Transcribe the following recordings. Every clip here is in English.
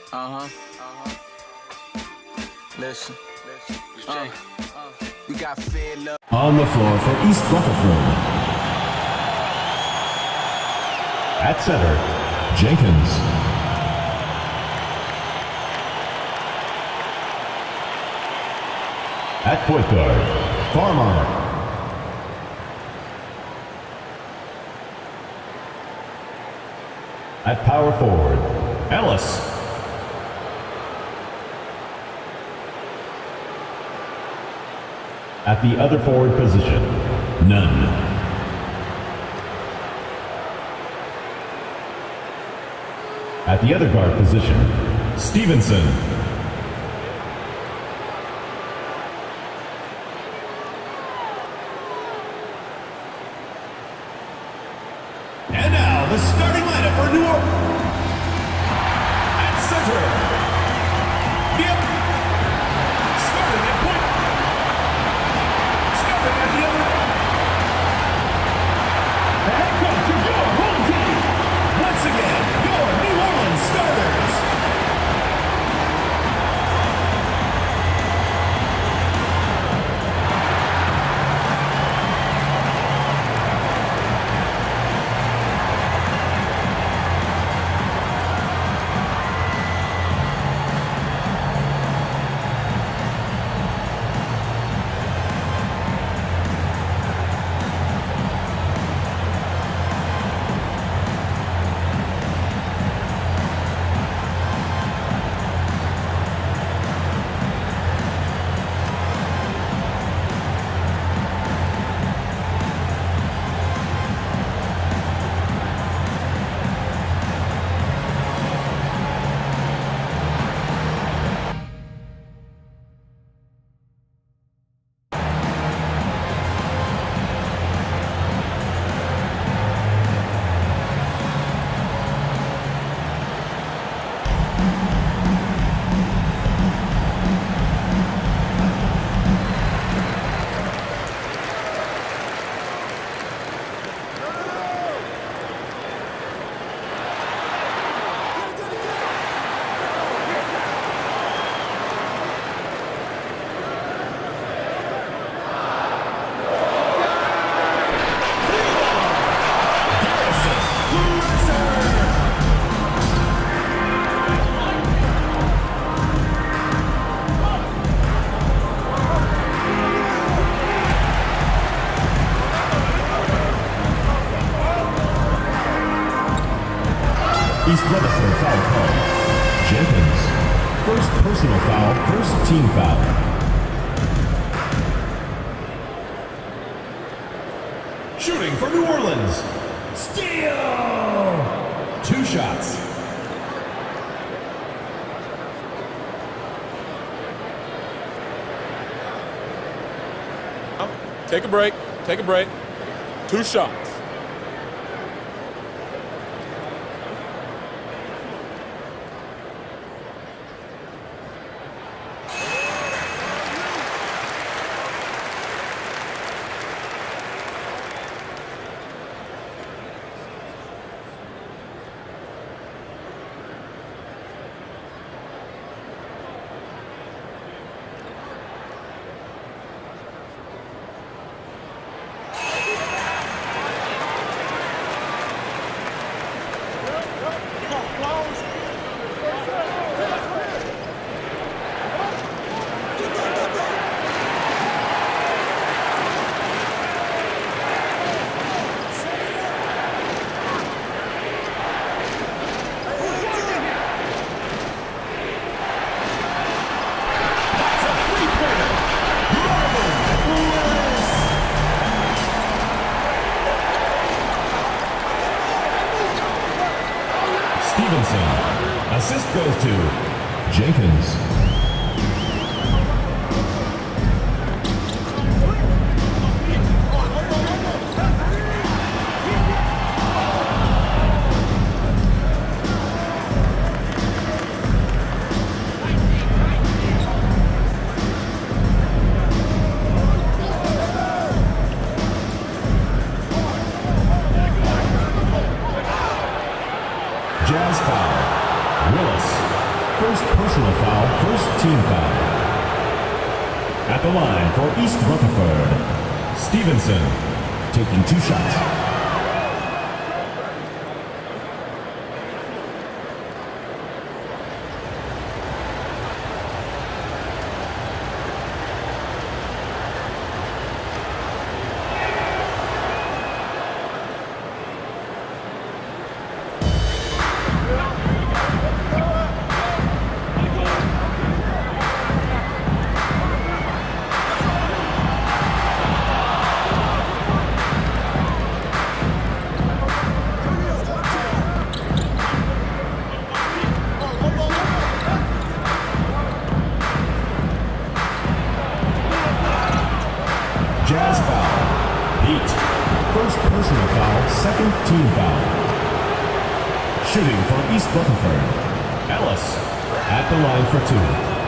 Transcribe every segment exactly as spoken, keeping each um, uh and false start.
Uh-huh. Uh-huh. Listen. Listen. Uh, uh, we got fair love. On the floor for East Rutherford. At center, Jenkins. At point guard, Farmer. At power forward, Ellis. At the other forward position, Nunn. At the other guard position, Stevenson. And now the starting lineup for New Orleans. At center, Yep. Starting at point. Starting at the other. The head coach of your home team. Once again, your New Orleans starters. East Rutherford foul call. Jenkins. First personal foul, first team foul. Shooting for New Orleans. Steal! Two shots. Take a break. Take a break. Two shots. Assist goes to Jenkins. Jazz foul. Willis. First personal foul, first team foul. At the line for East Rutherford, Stevenson, taking two shots. Jazz foul. Heat. First personal foul, second team foul. Shooting for East Rutherford, Ellis at the line for two.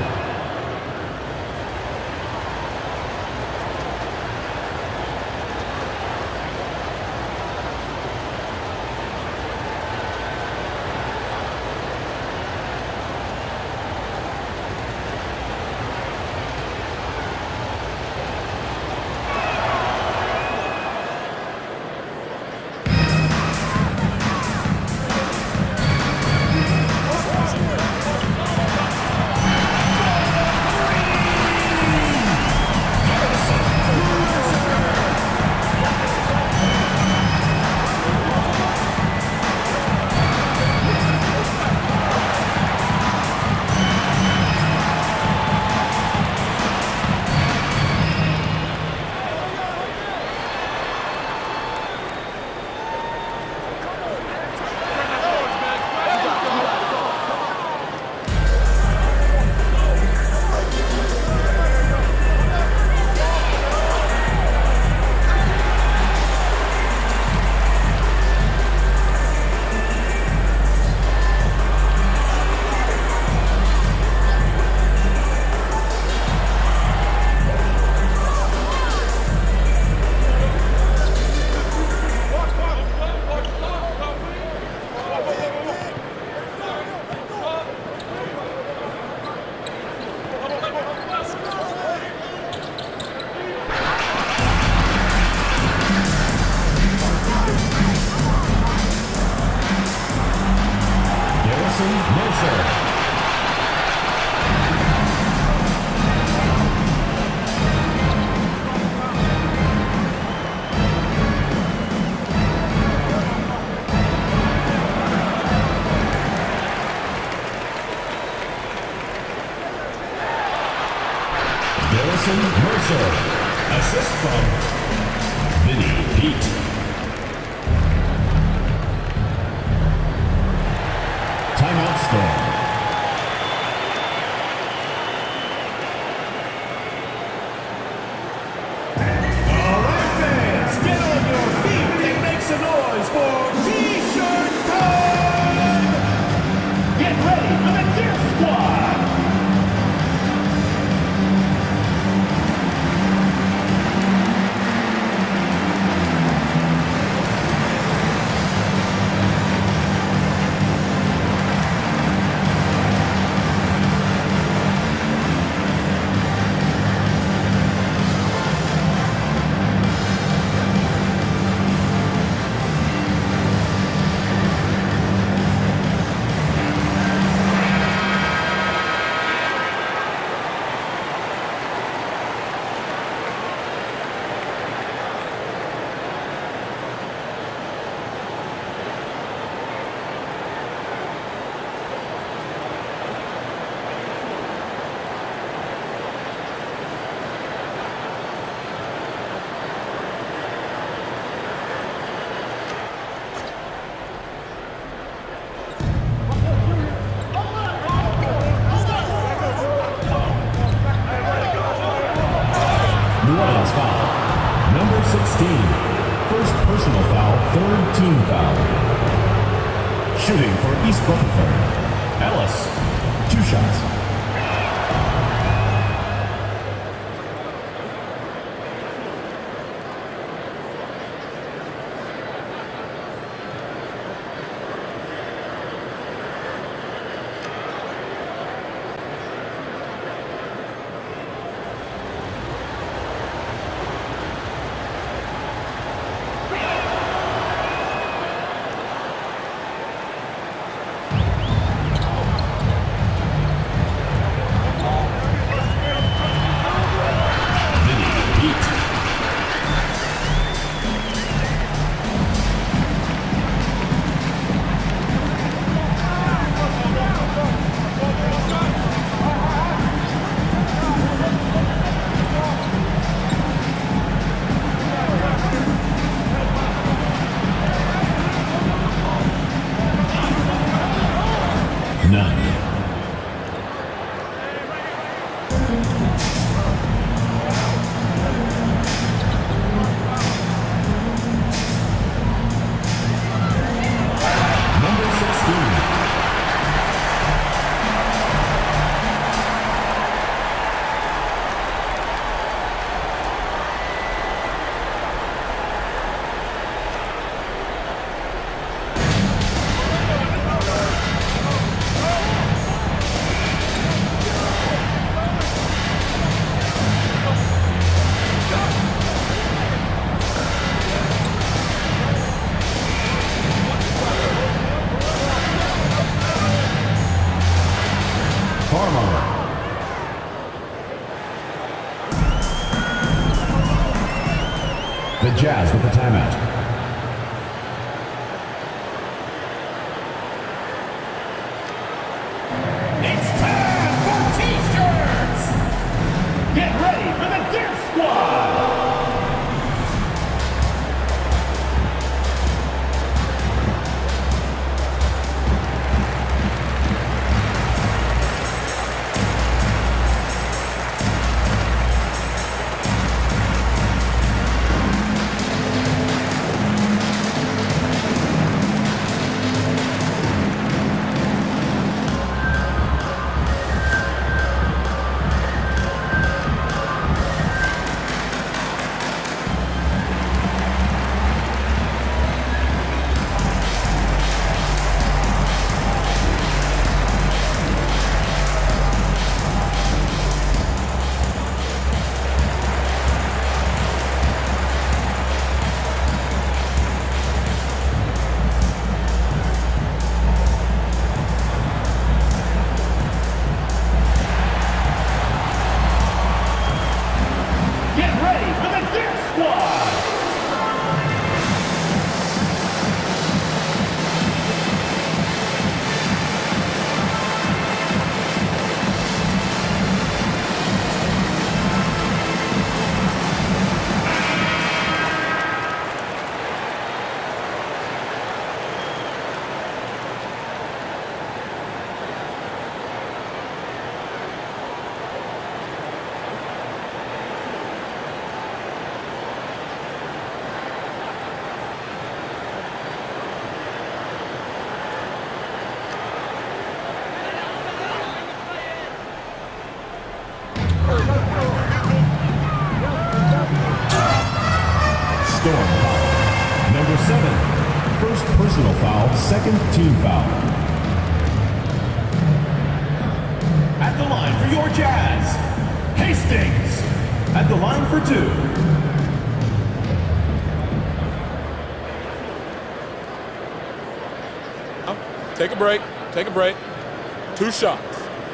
Garrison Mercer. Assist from Vinny Pete. Timeout stand. All right, fans, get on your feet and make some noise for T-shirt time! Get ready for the Gear Squad! Foul. Number sixteen. First personal foul, third team foul. Shooting for East Rutherford, Ellis. Two shots. Jazz with the timeout. It's time for T-shirts! Get ready for the Dance Squad! Storm foul. Number seven, first personal foul, second team foul. At the line for your Jazz, Hastings. At the line for two. Oh, take a break. Take a break. Two shots.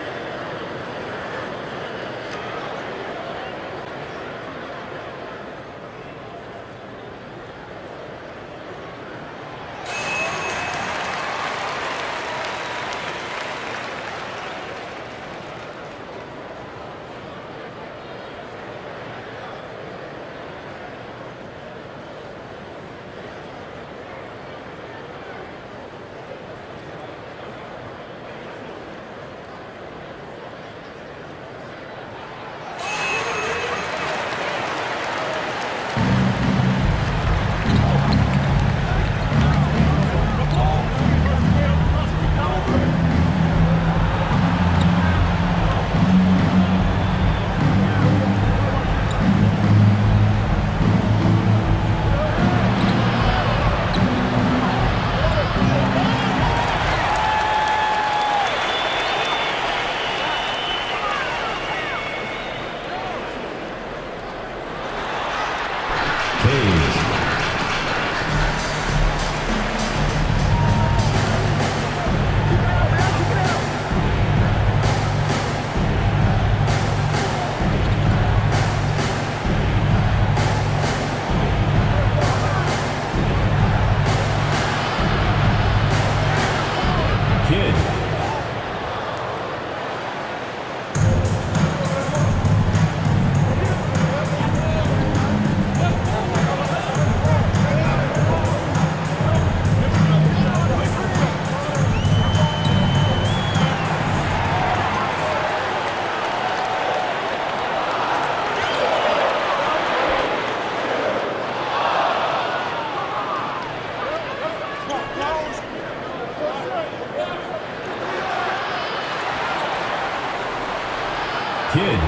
Kidd.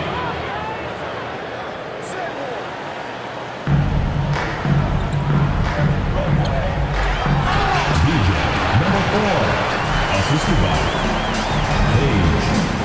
D J, number four, assisted by Page.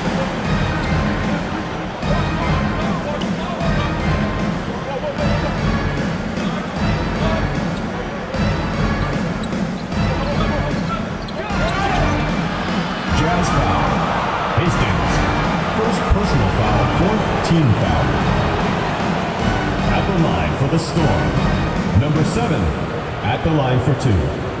Jazz foul. Hastings. First personal foul, fourth team foul. At the line for the Storm, Number seven, at the line for two.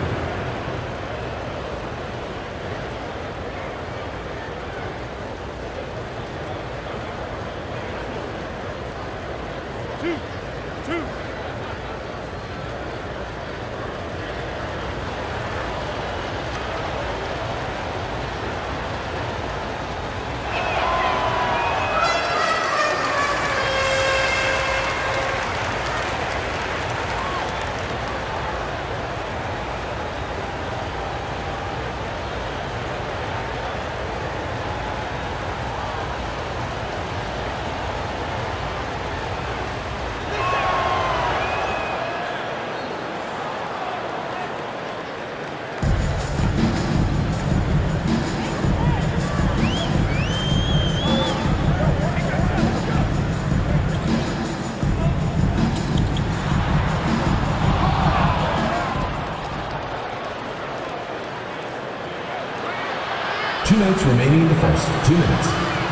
Two minutes remaining in the first. Two minutes.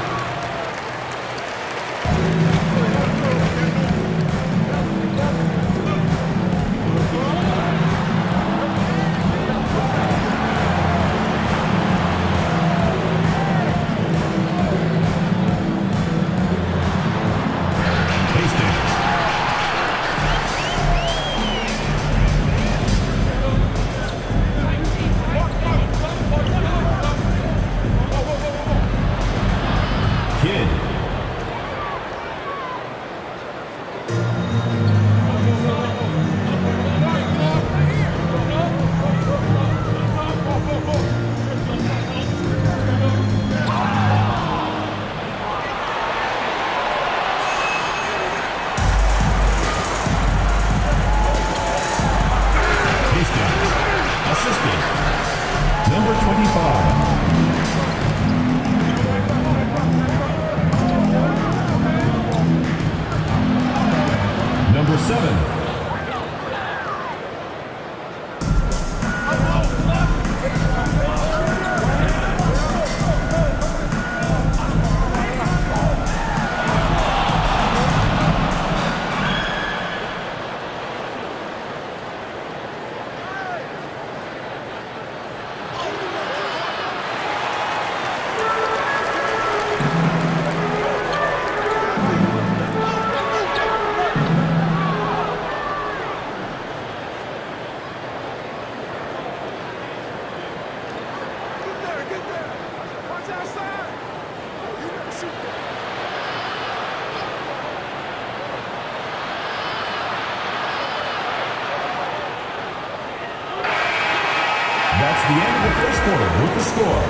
That's the end of the first quarter with the score.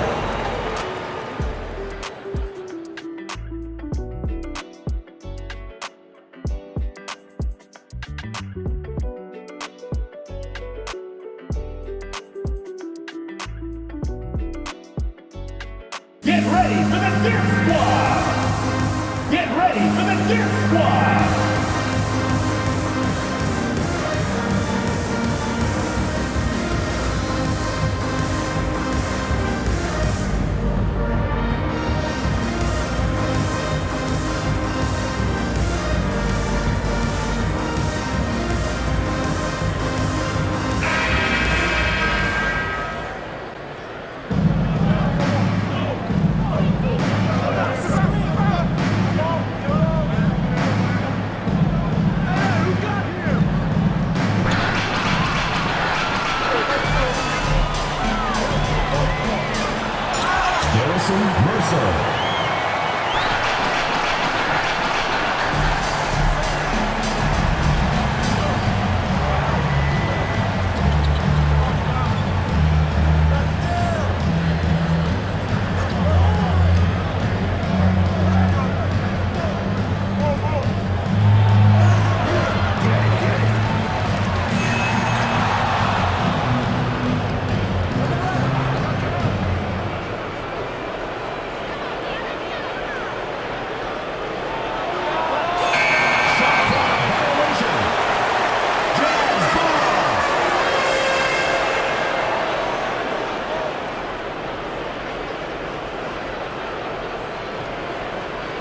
Get ready for the Gear Squad! Get ready for the Gear Squad!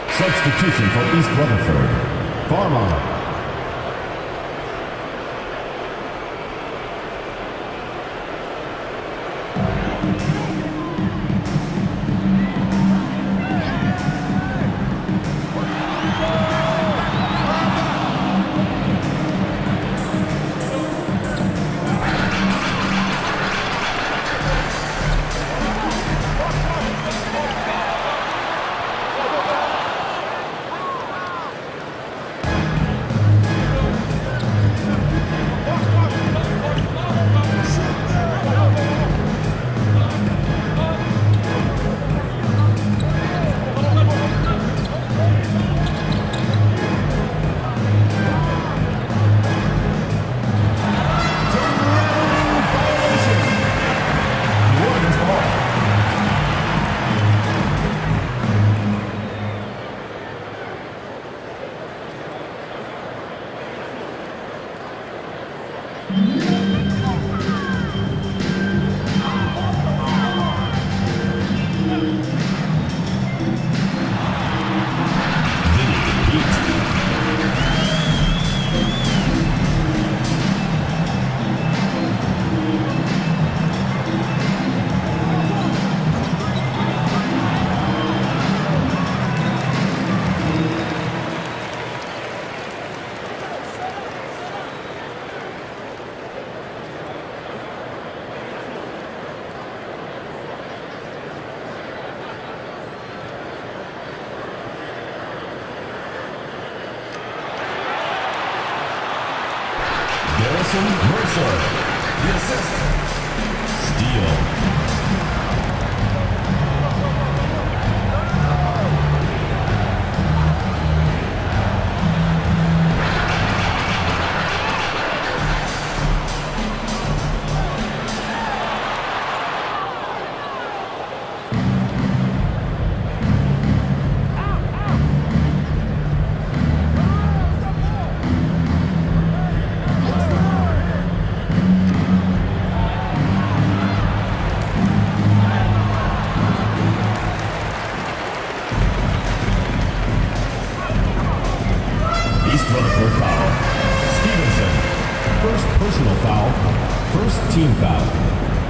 Substitution for East Rutherford. Farmer. Jackson Mercer. The assist. Steal. East Rutherford foul. Stevenson. First personal foul. First team foul.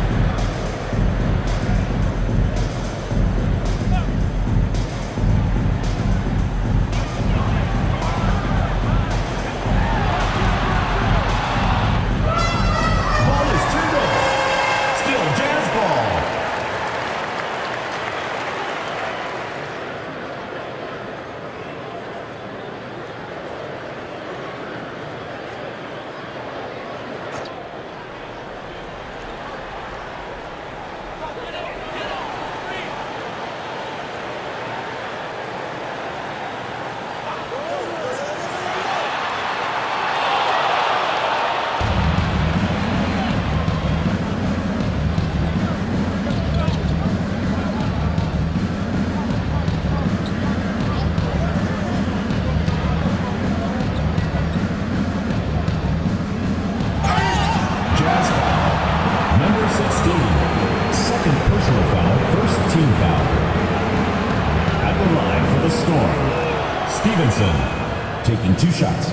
Stevenson taking two shots.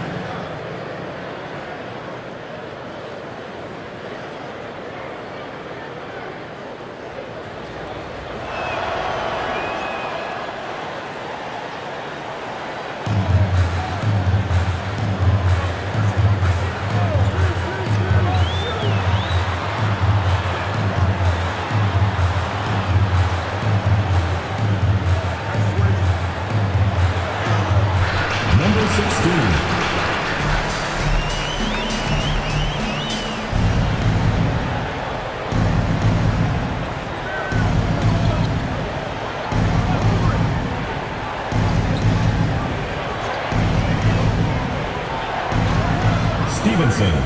Stevenson.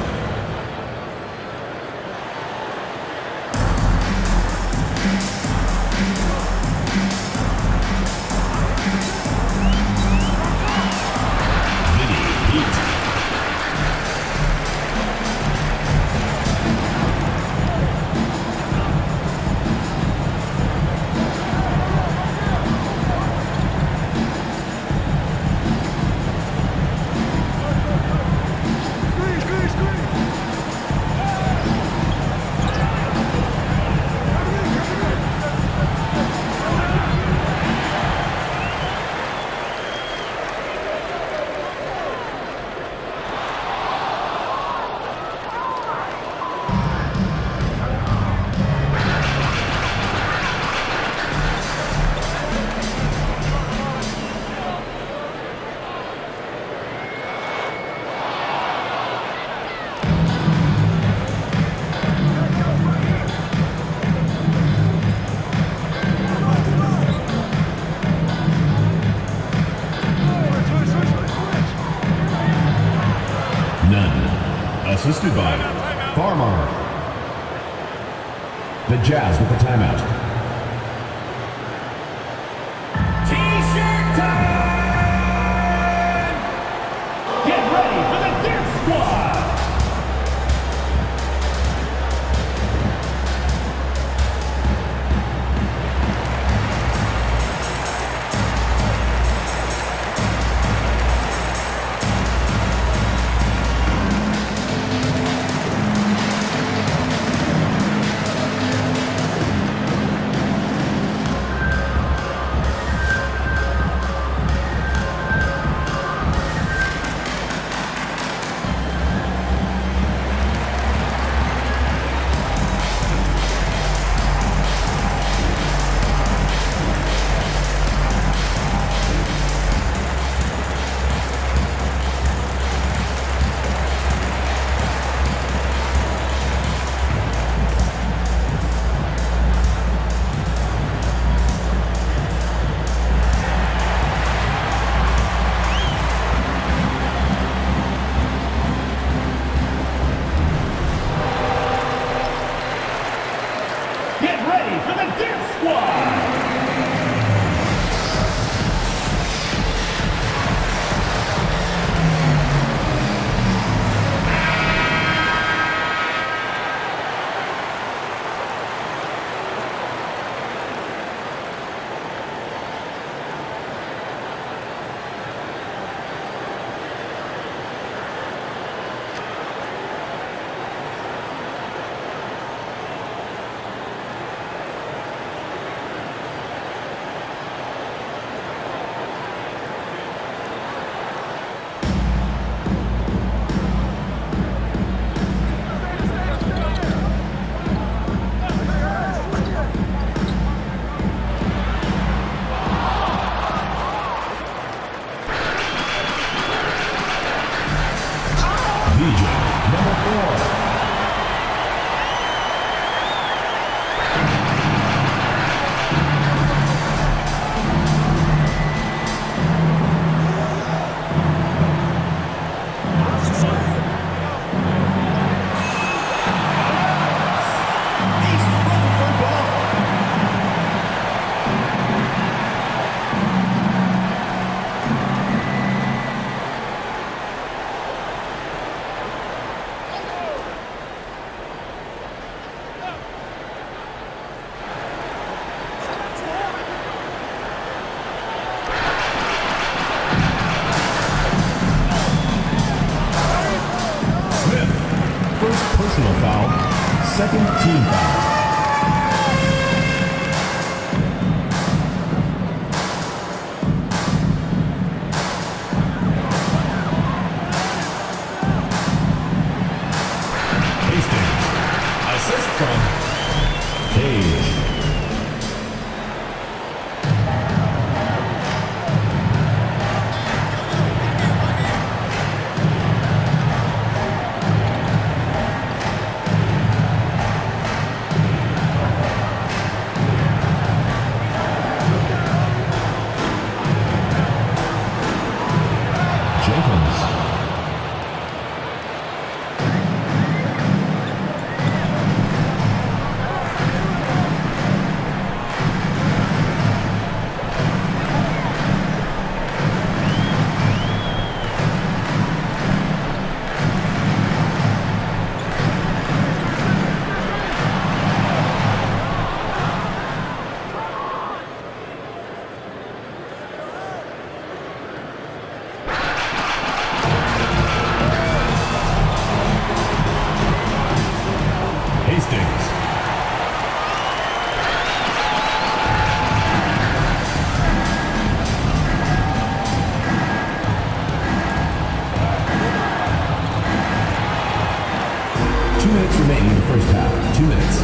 Assisted by Farmer. The Jazz with the timeout. T-shirt time! Get ready for the Death Squad! second team foul. Hastings. Assist from Cage. Two minutes remaining in the first half. Two minutes.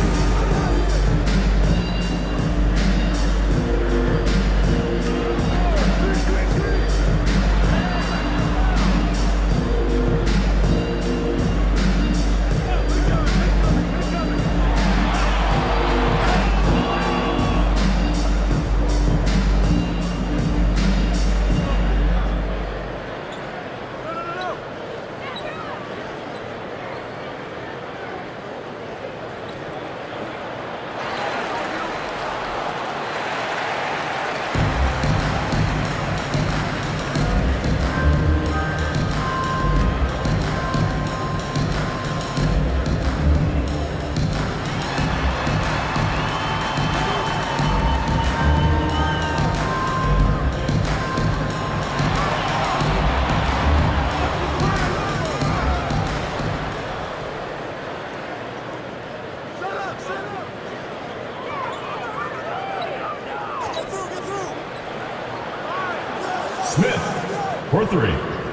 Smith for three.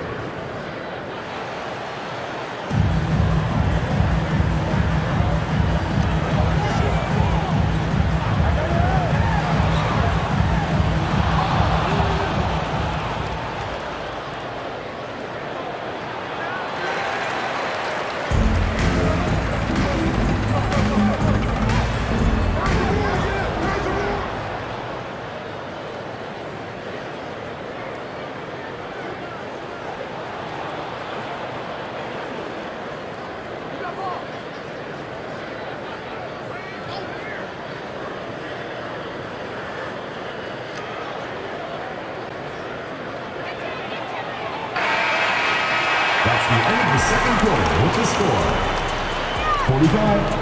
That's the end of the second quarter with the score, forty-five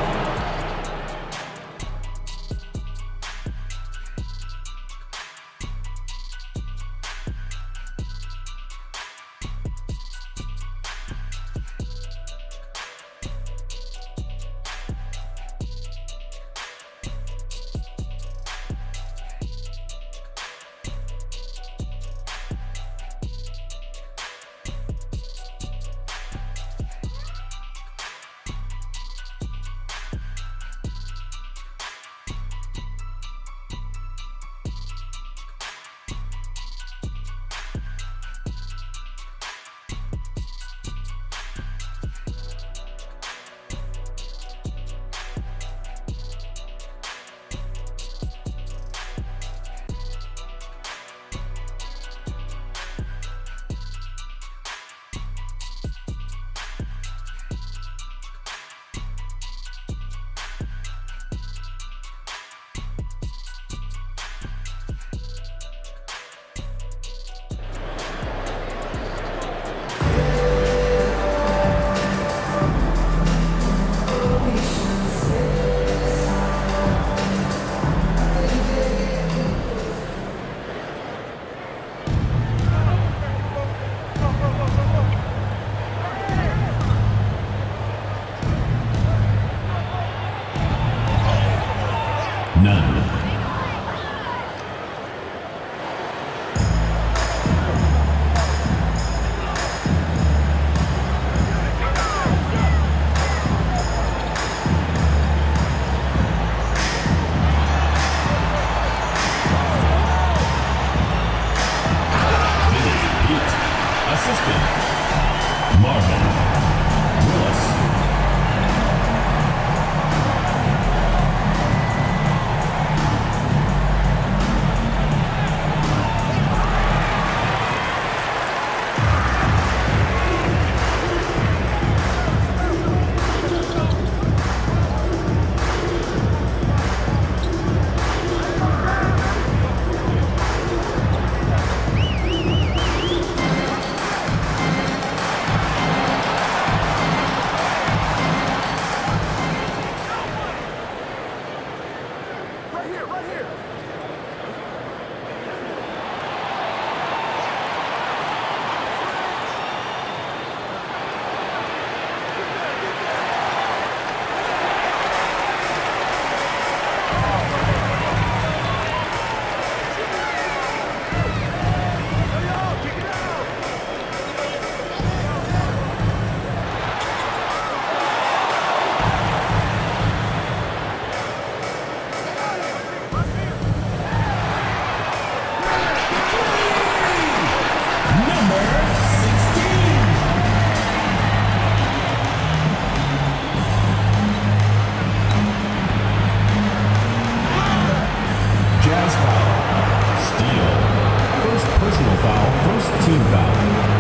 personal foul, first team foul.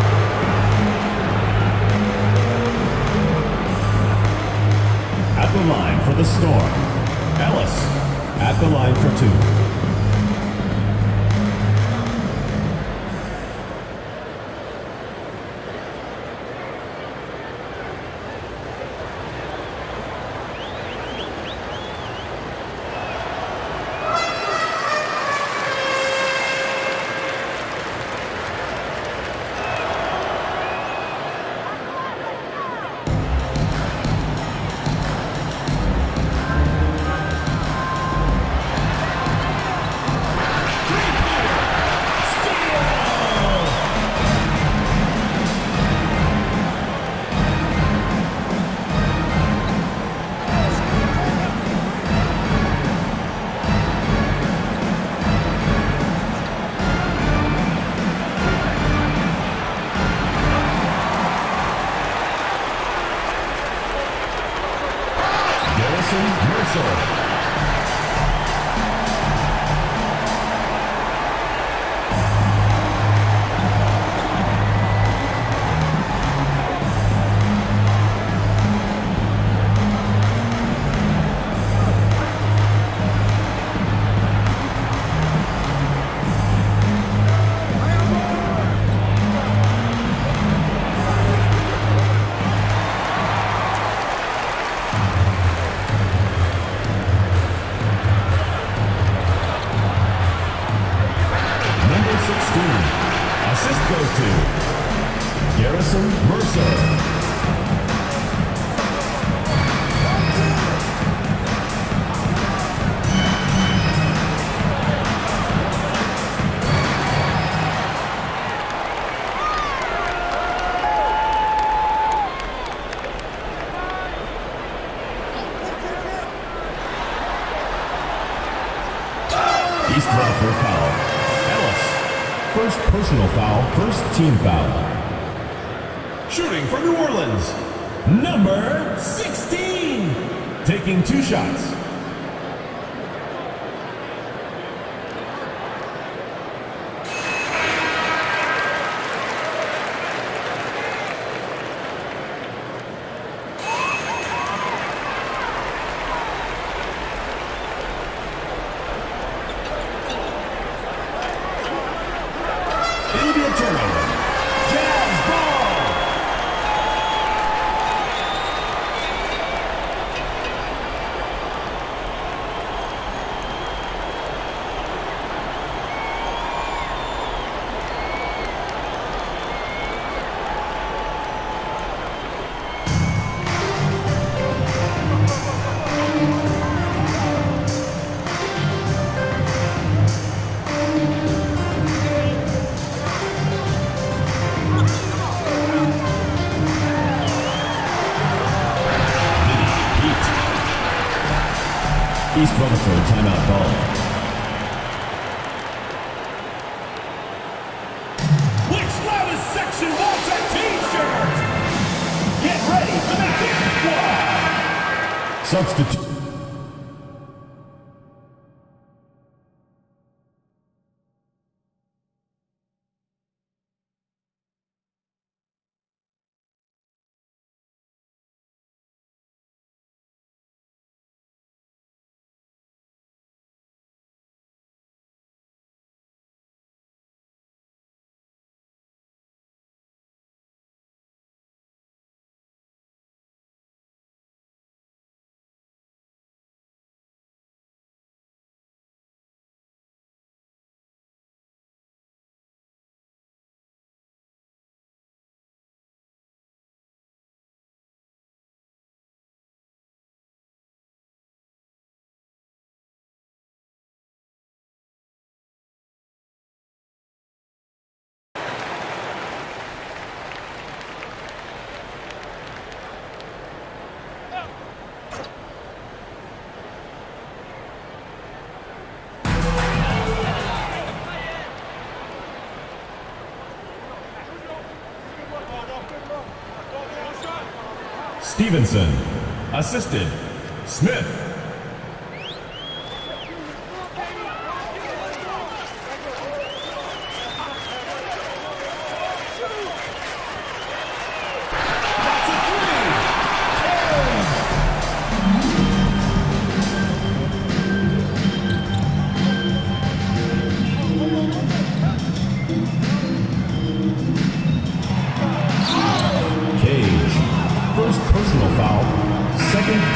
At the line for the Storm, Ellis. At the line for two. East Rutherford foul. Ellis. First personal foul, first team foul. Shooting for New Orleans, number sixteen. Taking two shots. East Rutherford timeout ball. Which loudest section wants a t-shirt? Get ready for the Gift Squad! Substitute. Stevenson. Assisted, Smith.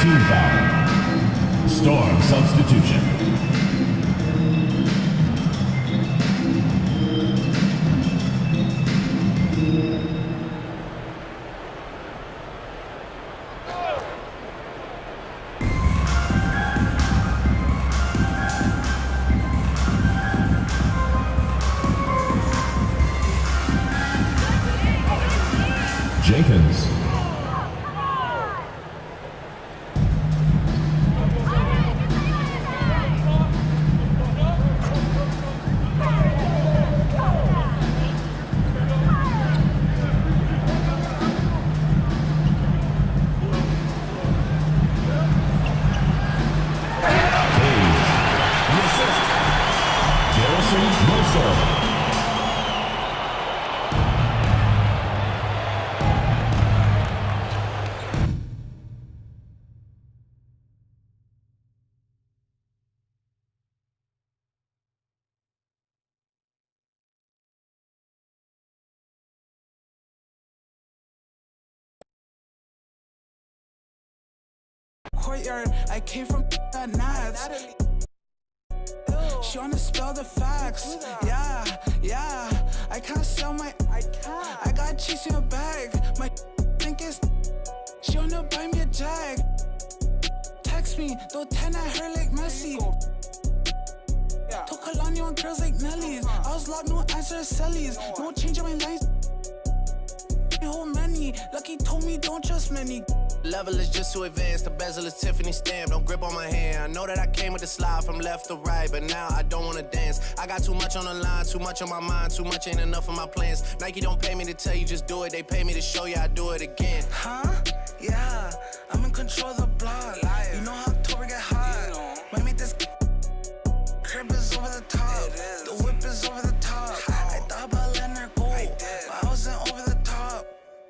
team foul. Storm substitution. Jenkins. Courtyard, I came from that nuts. She wanna spell the facts. Yeah, yeah. I can't sell my. I can't. I got cheese in a bag. My think is. She wanna buy me a jag. Text me, though ten at her like Messi. Took Kalani on girls like Nelly's. I was locked, no answer Sally's. No change in my lines. Whole many. Lucky told me don't trust many. Level is just too advanced, the bezel is Tiffany stamp. Don't grip on my hand. I know that I came with the slide from left to right, but now I don't wanna dance. I got too much on the line, too much on my mind, too much ain't enough of my plans. Nike don't pay me to tell you just do it, they pay me to show you I do it again. Huh? Yeah, I'm in control of the block. You know how October get hot. Might make this crib is over the top. The whip is over the top. I thought about letting her go, but I wasn't over the top.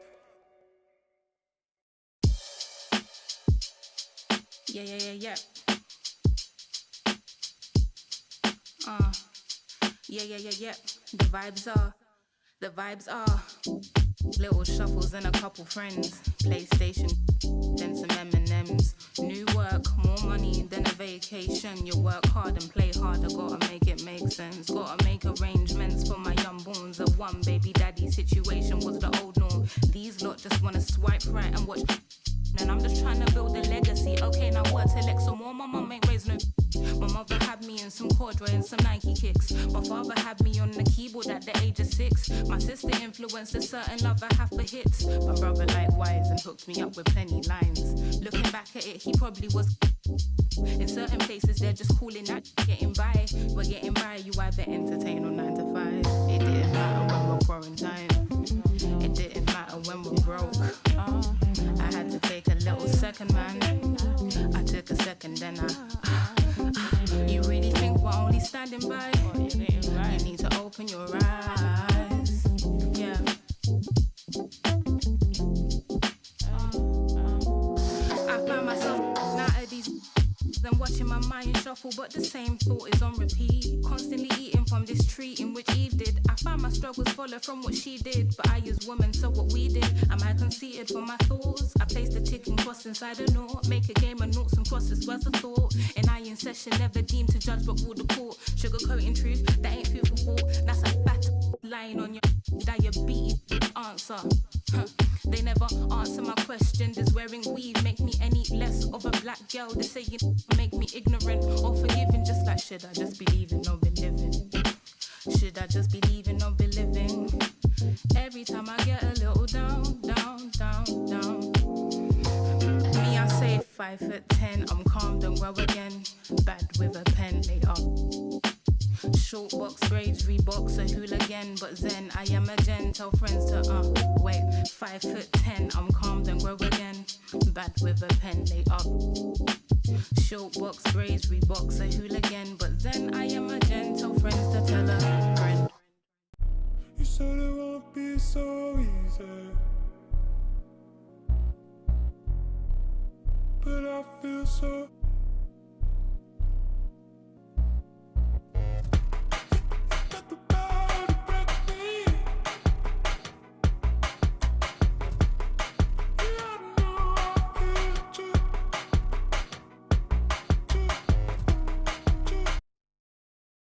Yeah, yeah, yeah, yeah. Uh, yeah, yeah, yeah, yeah. The vibes are, the vibes are. Little shuffles and a couple friends. PlayStation, then some M and M's. New work, more money than a vacation. You work hard and play harder, gotta make it make sense. Gotta make arrangements for my young borns. A one baby daddy situation was the old norm. These lot just wanna swipe right and watch. And I'm just trying to build a legacy. Okay, now what to Lex some more? My mum ain't raised no. My mother had me in some corduroy and some Nike kicks. My father had me on the keyboard at the age of six. My sister influenced a certain love I have for hits. My brother likewise and hooked me up with plenty lines. Looking back at it, he probably was. In certain places, they're just calling that getting by. But getting by, you either entertain or nine to five. It didn't matter when we're quarantined. It didn't matter when we're broke. Uh, I had to take a little second, man. I took a second, then I. Uh, you really think we're only standing by? You need to open your eyes. Yeah. I found myself out of these. Then watching my mind shuffle, but the same thought is on repeat. Constantly eating from this tree in which Eve did. I found my struggles follow from what she did, but I use woman, so what we did. Am I conceited for my thoughts? I placed a ticking cross inside a knot. Make a game of noughts and crosses worth of thought. And I in session, never deemed to judge but rule the court. Sugarcoating truth, that ain't food for thought. That's a fat lying on your diabetes answer. Huh. They never answer my question. Does wearing weave make me any less of a black girl? They say you make me ignorant or forgiving. Just like, should I just be leaving or be living? Should I just be leaving or be living? Every time I get a little down, down, down, down. Me, I say five foot ten. I'm calm, don't grow again. Bad with a pen, later. Short box braids, Reeboks, a hooligan, but Zen, I am a gen. Tell friends to, uh, wait, five foot ten, I'm calm, then grow again. Bad with a pen, lay up. Short box braids, Reeboks, a hooligan, but Zen, I am a gen. Tell friends to tell a friend. You said it won't be so easy, but I feel so